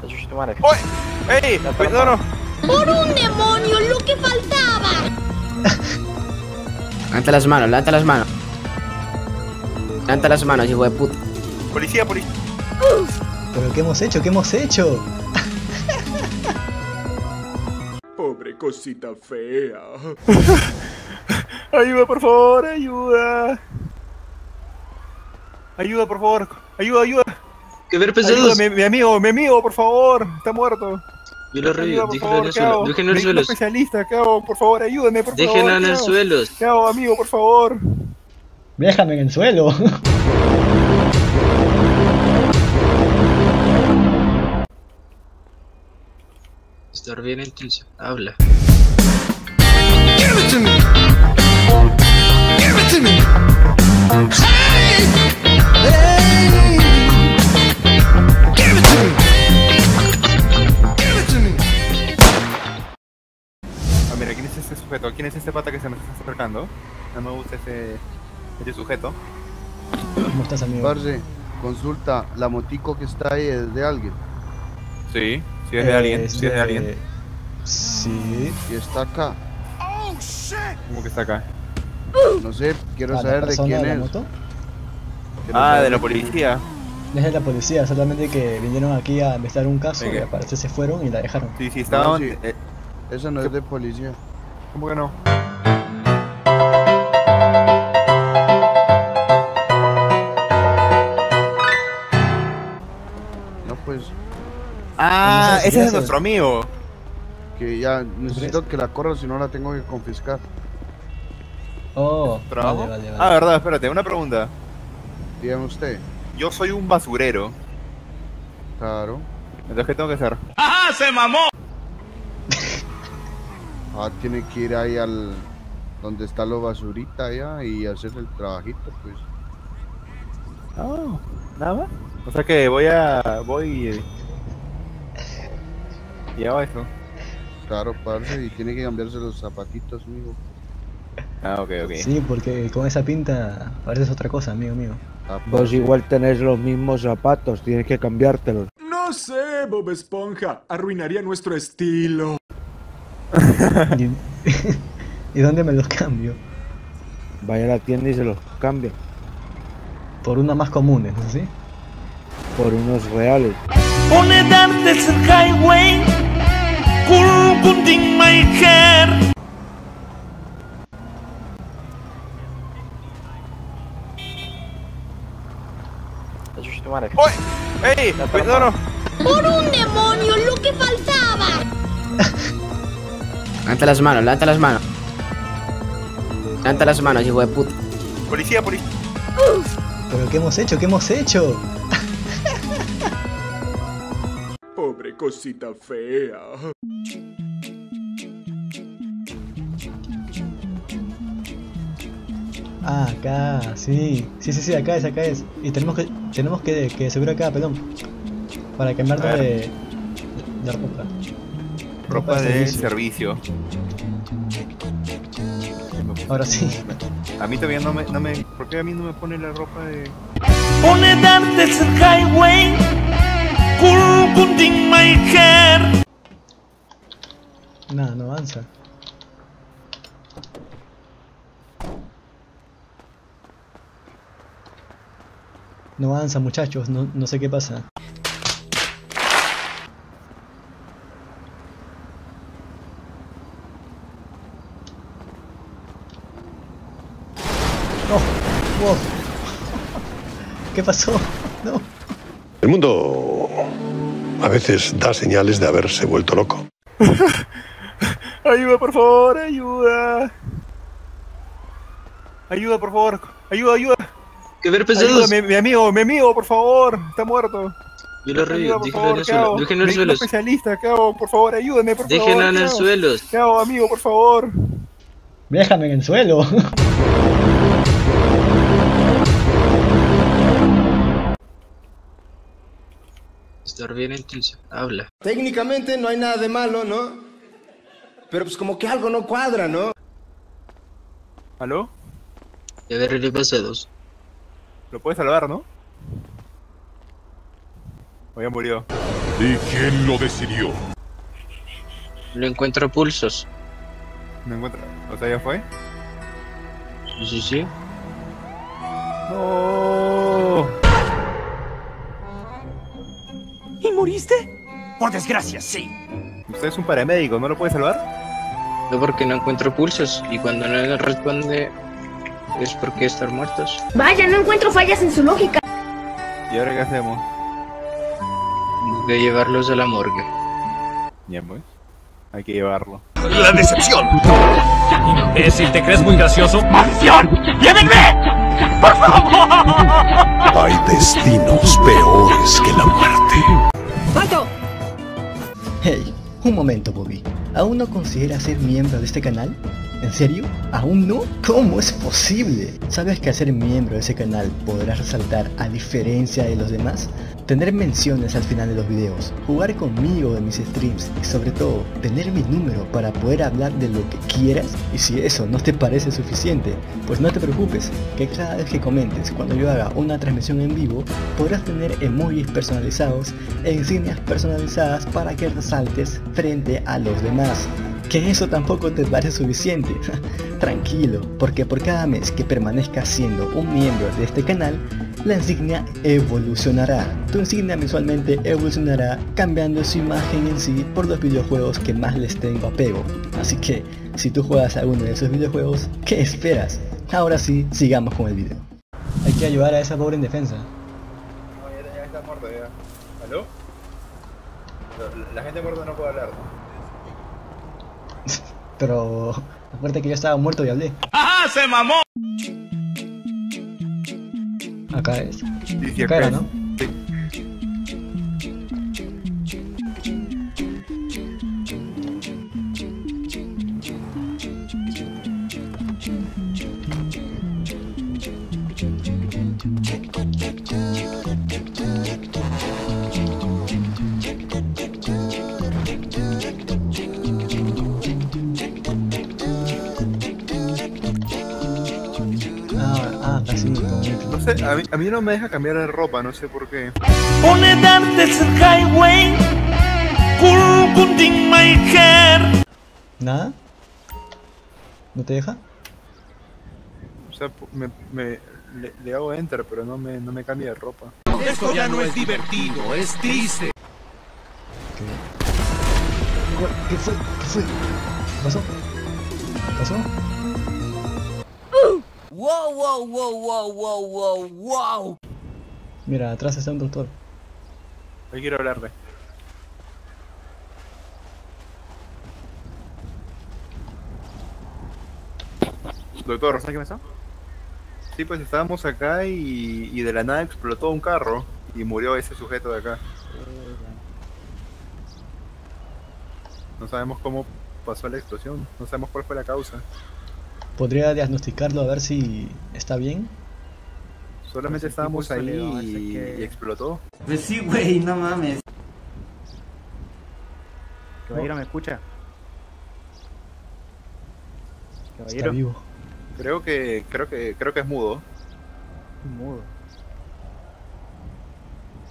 ¡Uy! ¡Ey! ¡Cuidado! ¡Por un demonio, lo que faltaba! Levanta las manos, levanta las manos. Levanta las manos, hijo de puta. Policía, policía. ¿Pero qué hemos hecho? ¿Qué hemos hecho? Pobre cosita fea. Ayuda, por favor, ayuda. Ayuda, por favor. Ayuda, ayuda. ¿Qué ver pesados? Ayuda, mi amigo, por favor. Está muerto. Yo lo revivo, Ayuda, por déjenlo en favor, el ¿qué suelo, hago? déjenlo en el Necesito un suelo. especialista, ¿qué hago? Por favor, ayúdame, por favor. Déjenlo en ¿qué el hago? suelo. ¿Qué hago, amigo, por favor? Déjame en el suelo. Estar bien en Tilsa, habla. Give it to me. Give it to me. Hey, hey. Give it to me. Give it to me. Ah, mira, ¿quién es este sujeto? ¿Quién es este pata que se me está acercando? No me gusta ese sujeto. ¿Cómo estás, amigo? Parce, consulta, la motico que está ahí es de alguien. Sí, sí es de alguien, sí es de alguien. Sí. Y está acá. ¿Cómo que está acá? No sé, quiero ¿La saber de persona quién de la es. moto? Quiero Ah, saber de la policía. Es de la policía, solamente que vinieron aquí a investigar un caso ¿De y qué? al parecer se fueron y la dejaron. Sí, sí, estaban... sí. Eso no es de policía. ¿Cómo que no? No, pues, Ah, No sé, ese es gracias. nuestro amigo. que ya necesito que la corra, si no la tengo que confiscar. Oh, ¿Trabajo? vale. Ah, verdad, espérate, una pregunta. Dígame usted. Yo soy un basurero. Claro. Entonces, ¿qué tengo que hacer? ¡Ajá, se mamó! Ah, tiene que ir ahí al... donde está lo basurita allá y hacer el trabajito, pues. Ah, nada más. O sea que voy y hago esto. Claro, parce, y tiene que cambiarse los zapatitos, amigo. Ah, ok. Sí, porque con esa pinta pareces otra cosa, amigo mío. Ah, Vos parce. igual tenés los mismos zapatos, tienes que cambiártelos. No sé, Bob Esponja. Arruinaría nuestro estilo. ¿Y, ¿y dónde me los cambio? Vaya a la tienda y se los cambia Por unas más comunes, ¿no? ¿Sí? por unos reales. ¡Uy! ¡Ey! ¡Cuidado! ¡Por un demonio, lo que faltaba! Levanta las manos, levanta las manos. Levanta las manos, hijo de puta. Policía, policía. ¿Pero qué hemos hecho? ¿Qué hemos hecho? Pobre cosita fea. Ah, acá, sí, acá es. Y tenemos que subir acá, perdón. Para cambiarnos A ver. de ropa. Ropa de servicio. servicio. Ahora sí. A mí todavía no me... ¿Por qué a mí no me pone la ropa de...? Nada, no avanza. No avanza, muchachos, no sé qué pasa. ¡Oh! ¡Wow! ¿Qué pasó? No. El mundo a veces da señales de haberse vuelto loco. Ayuda, por favor, ayuda. Ayuda, por favor. Ayuda. ¿Qué ver Ayuda, pesados? mi amigo, por favor. Está muerto. Yo lo revivo, Ayuda, por déjenlo en favor, el ¿qué suelo, hago? déjenlo en el Necesito un suelo. especialista, ¿qué hago? Por favor, ayúdame, por favor. Déjenlo en ¿qué el hago? suelo. ¿Qué hago, amigo, por favor? Déjame en el suelo. Estar bien en Tilsa, habla. Técnicamente no hay nada de malo, ¿no? Pero pues como que algo no cuadra, ¿no? ¿Aló? ¿Qué ver pesados? Lo puedes salvar, ¿no? O ya murió. ¿Y quién lo decidió? No encuentro pulsos. No encuentro. O sea, ya fue. Sí, sí. No. ¿Y moriste? Por desgracia, sí. Usted es un paramédico, ¿no lo puede salvar? No, porque no encuentro pulsos. Y cuando no responde es porque están muertos. Vaya, no encuentro fallas en su lógica. ¿Y ahora qué hacemos? Voy a llevarlos a la morgue. Ya pues. Hay que llevarlo. ¡La decepción! Imbécil, ¿te crees muy gracioso? ¡Maldición! ¡Llévenme! ¡Por favor! Hay destinos peores que la muerte. ¡Alto! Hey, un momento, Bobby. ¿Aún no consideras ser miembro de este canal? ¿En serio? ¿Aún no? ¿Cómo es posible? ¿Sabes que al ser miembro de ese canal podrás resaltar a diferencia de los demás? Tener menciones al final de los videos, jugar conmigo en mis streams y sobre todo, tener mi número para poder hablar de lo que quieras. Y si eso no te parece suficiente, pues no te preocupes, que cada vez que comentes cuando yo haga una transmisión en vivo, podrás tener emojis personalizados e insignias personalizadas para que resaltes frente a los demás. Que eso tampoco te parece suficiente. Tranquilo, porque por cada mes que permanezcas siendo un miembro de este canal, la insignia evolucionará. Tu insignia mensualmente evolucionará, cambiando su imagen en sí por los videojuegos que más les tengo apego. Así que, si tú juegas alguno de esos videojuegos, ¿qué esperas? Ahora sí, sigamos con el video. Hay que ayudar a esa pobre indefensa. No, ya está muerto ya. ¿Aló? La gente muerta no puede hablar, ¿no? Pero acuérdate que yo estaba muerto y hablé. ¡Ajá! ¡Se mamó! Acá es. Sí, Acá era, ¿no? Sí. Casi. No sé, a mí no me deja cambiar de ropa, no sé por qué. ¿Nada? ¿No te deja? O sea, le hago enter, pero no me cambia de ropa. Esto ya no es divertido, es triste. ¿Qué fue? ¿Qué pasó? ¿Qué pasó? Wow, wow, wow, wow, wow, wow, wow. Mira, atrás está un doctor. Hoy quiero hablarle. Doctor, ¿sabes qué pasó? Sí, pues estábamos acá y de la nada explotó un carro y murió ese sujeto de acá. No sabemos cómo pasó la explosión, no sabemos cuál fue la causa. ¿Podría diagnosticarlo a ver si está bien? Solamente estábamos ahí y explotó. Pues sí, güey, no mames. Caballero, ¿me escucha? Caballero. Está vivo. Creo que es mudo. Mudo. Bueno,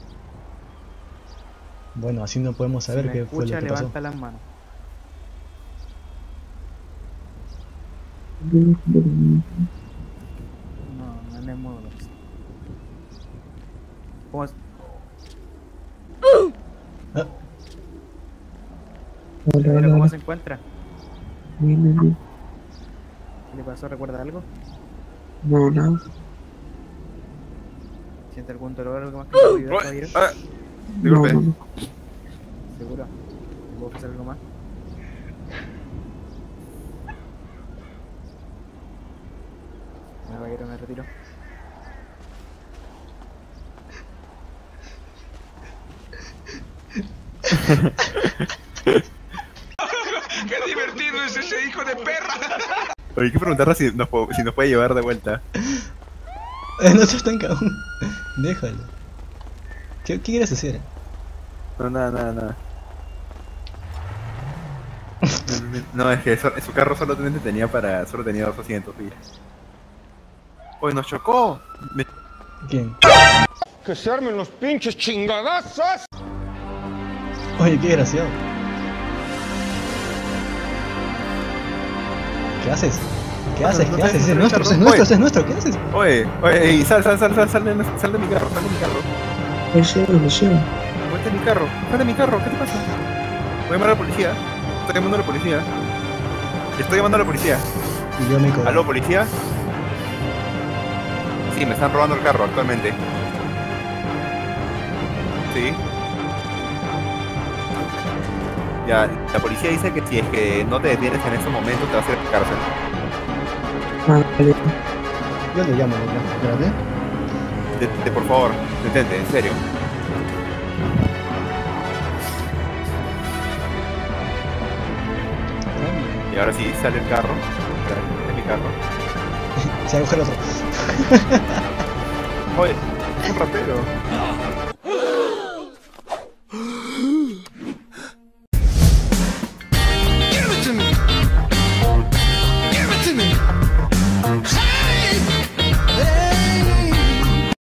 así no podemos saber Si me qué fue lo escucha, que pasó. levanta las manos. No es mudo. ¿Cómo es? Caballero, ¿cómo se encuentra? Bien. ¿Qué le pasó? ¿Recuerda algo? No, nada. ¿Siente algún dolor o algo más que pueda ayudar, caballero? Disculpe. No. ¿Seguro? ¿Te puedo ofrecer algo más? Caballero, me retiro. ¡Qué divertido es ese hijo de perra! Hay que preguntarle si nos puede llevar de vuelta. No seas tan cagón. Déjalo. ¿Qué quieres hacer? No, nada. No, es que su carro solo tenía 2 asientos. ¡Uy, nos chocó! ¿Quién? Que se armen los pinches chingadazos. Oye, qué desgraciado. ¿Qué haces? ¿Qué haces? ¿Qué haces? Es nuestro, es nuestro, es nuestro. ¿Qué haces? Oye, y sal de mi carro, sal de mi carro. Lo llevo. Muévete mi carro, sal de mi carro, ¿qué te pasa? Voy a llamar a la policía. Estoy llamando a la policía. Estoy llamando a la policía. Y yo me cojo. ¿Aló, policía? Sí, me están robando el carro actualmente. Sí. Ya, la policía dice que si es que no te detienes en ese momento te vas a ir a la cárcel. Vale. Yo le llamo, espérate. Detente, por favor, detente, en serio. Y ahora sí, sale el carro. Es mi carro. Se agujera otro. Oye, es un ratero.